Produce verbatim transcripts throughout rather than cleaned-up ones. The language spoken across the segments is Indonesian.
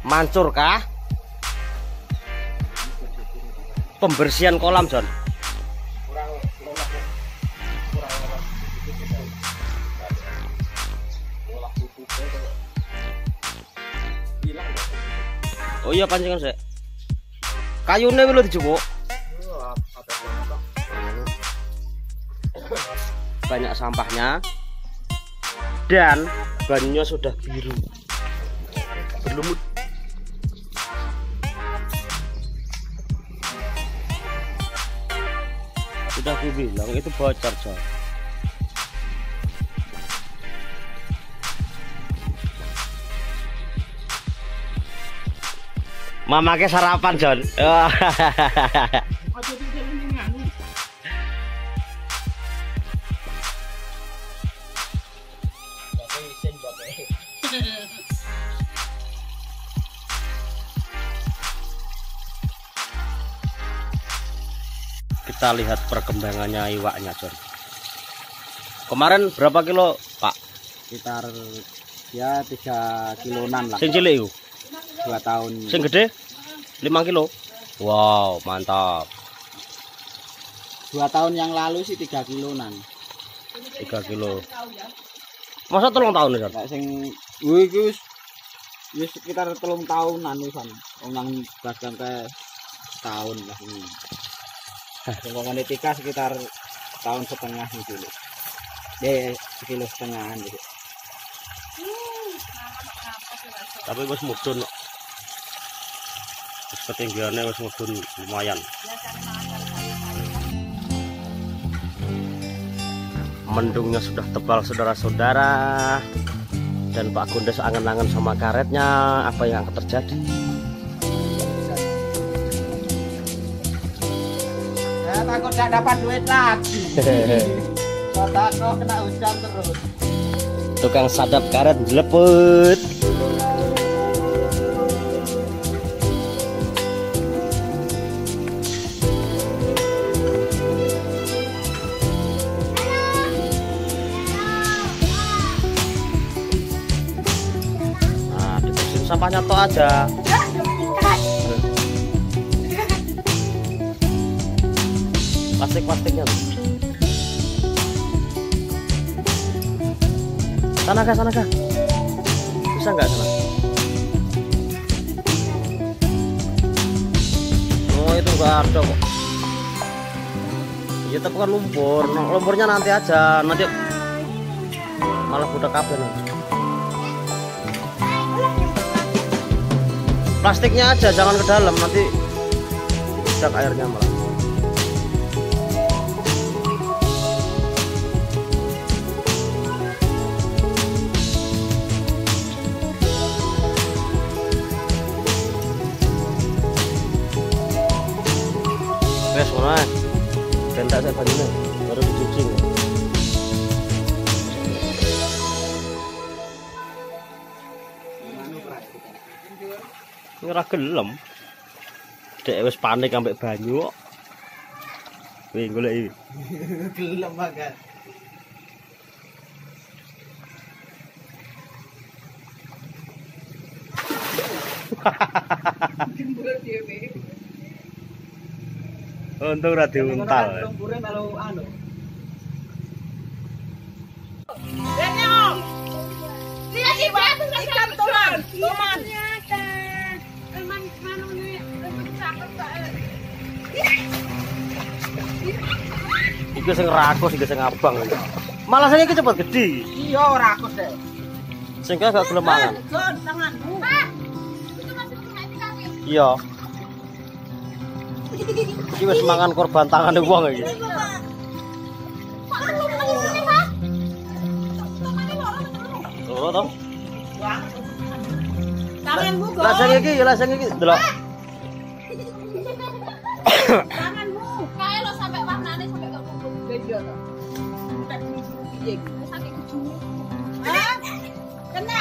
Mancur kah? Pembersihan kolam, John. Oh iya, pancingan sih. Kayunya belum dijupuk. Banyak sampahnya dan banyunya sudah biru berlumut. Sudah aku bilang itu bocor, John. Mama ke sarapan, John. Kita lihat perkembangannya iwaknya, John. Kemarin berapa kilo, Pak? Sekitar ya tiga kiloan lah. Sing cilik iku? Dua tahun. Sing gede? lima kilo. Wow, mantap. Dua tahun yang lalu sih tiga kiloan. tiga kilo. Masa telung tahun nih, John? Kayak sing wih wis wis sekitar telung tahunan wisan. Wong nang dagang ke setahun lah ini. Ngomongin etika sekitar tahun setengah gitu loh. Deh, sekilo setengahan gitu. Tapi wis mudhun kok. Wis ketinggiane wis mudhun lumayan. Mendungnya sudah tebal, saudara-saudara. Dan Pak Gondes angen-angen sama karetnya. Apa yang akan terjadi? Ya, takut tidak dapat duit lagi. Soalnya kena hujan terus. Tukang sadap karet jeleput. Nah, dibersihin sampahnya toh aja. Plastik-plastiknya tuh. Sana kah, sana kah? Bisa nggak sana? Oh itu nggak ada kok. Ya tapi kan lumpur. Lumpurnya nanti aja. Nanti malah budak kabel nanti. Plastiknya aja, jangan ke dalam nanti budak airnya malah. Wes ora. Bentak saya banyune baru dicuci. Ora gelem. Dek wis panik ambek banyu kok. Wih golek iki. Gelem banget. Untung ra diuntal. Lumpure melu anu. Lihat ikan toman, toman. Teman manune Iku sing rakus, iku sing abang. Malah sing iki cepet gede. Iya rakus deh. Sing gak gelem mangan. Jon, tanganmu. itu masih punya kami. Iya. Iki wis mangan korban tangane wong iki. Loro to? Tanganmu kok. Lah sing iki, lah sing iki delok. Tanganmu. Kae lo sampai warnane sampai gak kumpul. Iya to. Tak piye iki? Sampai ujung. Hah? Kena.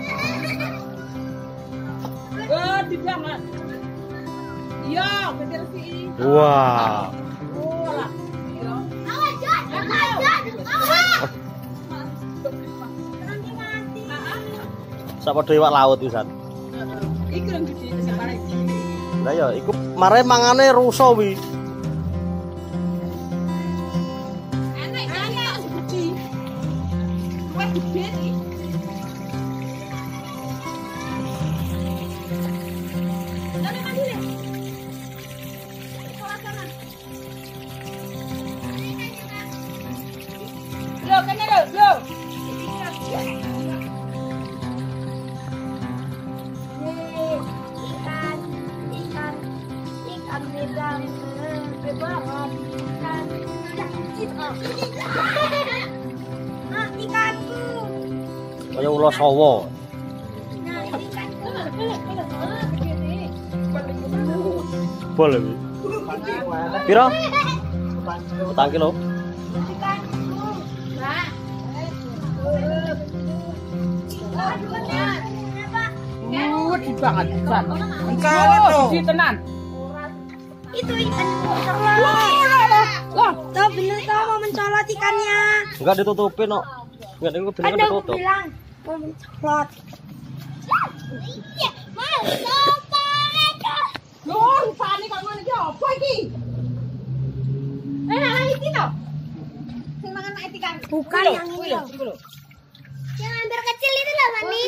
Oh, di jangan. Iya, bener sih. Wah. Oh, lah. Awas, Jon. Awas, Jon. Awas. Nanti mati. Sak padha iwak laut pisan. Heeh. Iku yang gede sing paling. Lah ya iku mare mangane rusa wi. Enak kan ya gede. Wah gede iki. Ada mandi deh. Salah sana. Lo kene lo, lo. Ikan, ikan, ikan bebang, bebang, ikan, ikan, ah ikanku, Kaya ula sawa. nah ikanku, Bol wi. Piro? Petang kilo. ikanku, nah, Uh, di banget kan. Engkau di tenan. itu ikanku mencolot, Loh, tuh bener tuh mau mencolot ikannya, Enggak ditutupin kok. Enggak ada bener ada aku ditutup. bilang mau mencolot, iya, mau mencolot. loh, rupane kok ngono iki apa iki? Eh, lah iki to. Sing mangan mak ikan. Bukan yang ini loh. Yang hampir kecil itu loh Mami.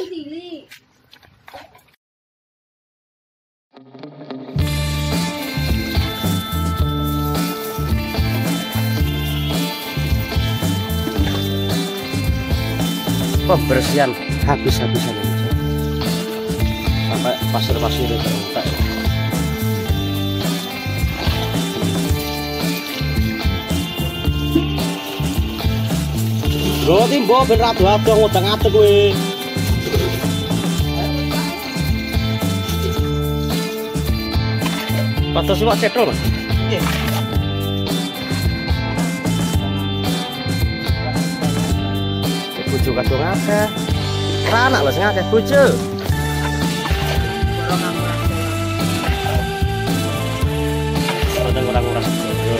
Pembersihan habis-habisan ini. Sampai pasir-pasir itu terbuka. Lho timbo ben rado-rado ngodang-adeg kowe. Patos iwak cetro, Mas. Nggih. Bojo kadung akeh. Ora anak lho sing akeh bojo. Ora ngurang-ngurang bojo.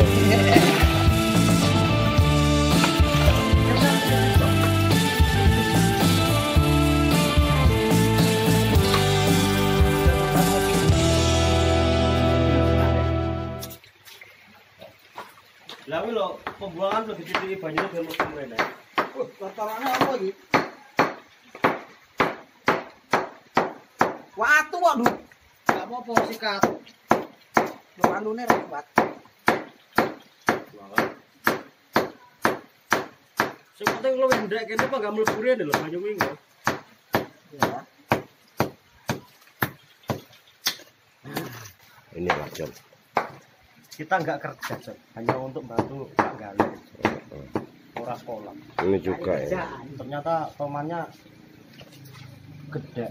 Lah kuwi lho pembuangan lho dititiki banyune ben mlebu mrene. Wah, tatarane apa iki? Watu kok, Nduk. Enggak apa-apa sikat. Lho anune ra kuat. Sing penting luwih ndek kene apa enggak mlebu rene lho banyu kuwi. Ya. Ini Pak Jon. Kita nggak kerja, Jon. Hanya untuk bantu Pak Galuh. Ora sekolah. Ini juga ya. Ternyata tomannya gede.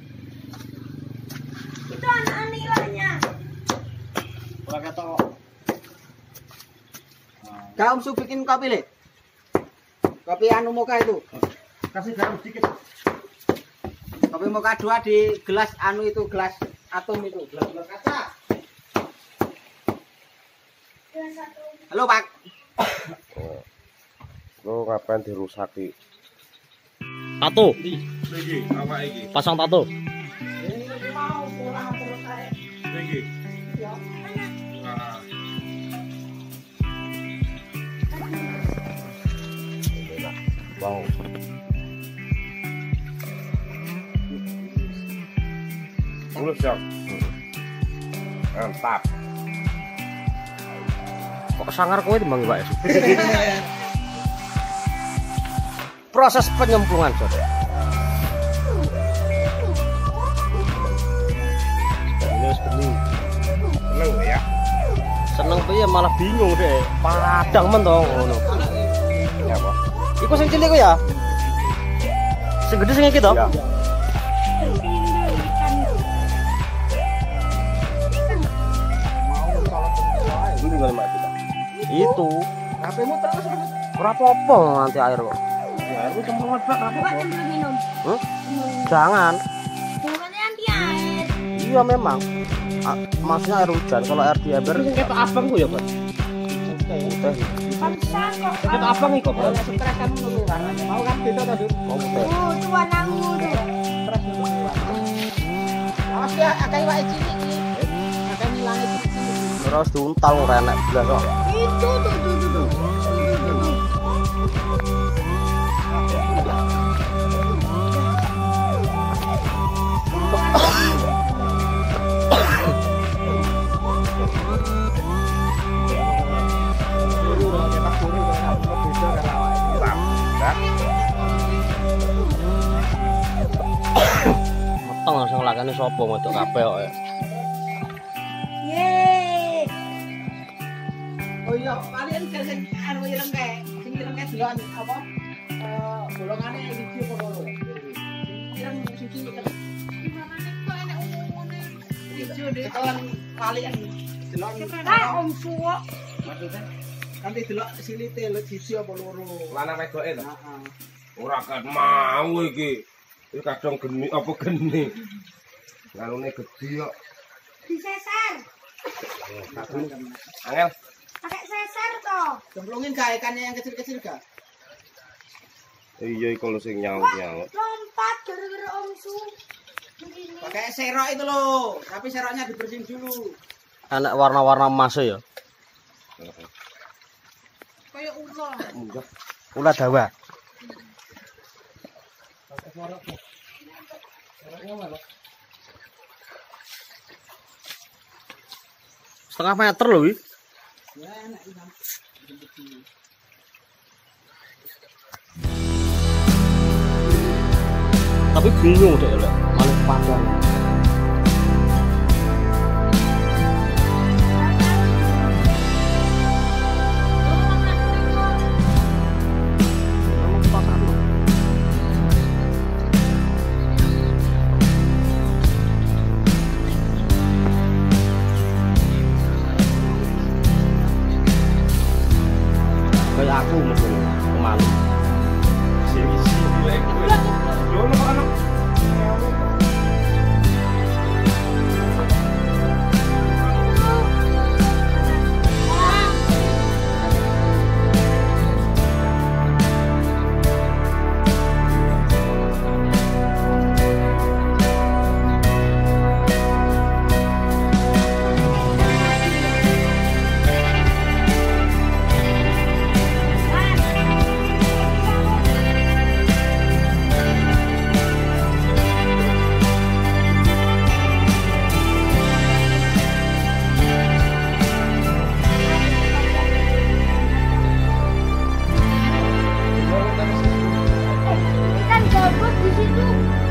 Itu anak nilainya. Ora ketok. Kaum su bikin kopi, Le. Kopi anu moka itu. Kasih garam sedikit. Kopi moka dua di gelas anu itu, gelas atom itu, gelas-gelas kaca. Halo, Pak. Lo ngapain dirusaki? Tato. Iki, apa iki? Pasang tato. Ini mau pulang terus saya. Iki. Ya. Ah, Wow. Mulus ya. Mantap. Kok sangar kowe timbang Pak? Proses penyemplungan, Jon. Ini wis bening. Seneng ya. Seneng piye malah bingung deh. Padang men to ngono. Ya apa? Iku sing cilik ku ya? Sing gede sing iki to? Ya. Ini gimana Mak kita? Itu. H P-mu terus. Ora apa-apa nanti air kok. Ya, itu cemplungan bak apa? Bukan sambil minum. Huh? Jangan. Bukannya anti air. Iya memang. Ah, maksudnya air hujan. Kalau air di ember sing ketok abang ku ya, Pak. teh. Bisa kok. Ketok abang iki kok, Pak. Stres kamu nunggu warnanya. Mau kan beda tadi. Mau teh. Oh, tuan aku tuh. Stres nunggu warnanya. Awas ya, akeh wae cilik iki. Akeh nilange cilik-cilik. Terus diuntal ora enak belas kok. Itu tuh tuh tuh tuh. Meteng sing lakane sapa wedok kabeh kok. Yeay. Oh iya, kalian sing anu ireng kae, sing ireng kae delok apa? Eh, golongane iki apa loro? Ireng siji ireng. Ijo deh kon kalian delok Ah, om suwok. maksudnya nanti delok silite lho siji apa loro. Lanang wedoke lho. Heeh. Ora kan mau iki. Iki kadang geni apa geni. Nganune gede kok. Diseser. Angel. Pakai seser toh. Cemplungin gak ikannya yang kecil-kecil gak? Iya iku lho sing nyaut-nyaut. Lompat gara-gara om su. Begini. Pakai serok itu loh, tapi seroknya dibersihin dulu. Anak warna-warna emas ya. Kayak ulo. Munggah. Ulah dawa. Pakai serok. Seroknya mana? Setengah meter loh iki. Ya enak ikan. Tapi bingung deh lek malah padang. Kayak aku mesti kemalu. Sisi lek kowe. Yo ono anak. Ikan gabut di situ.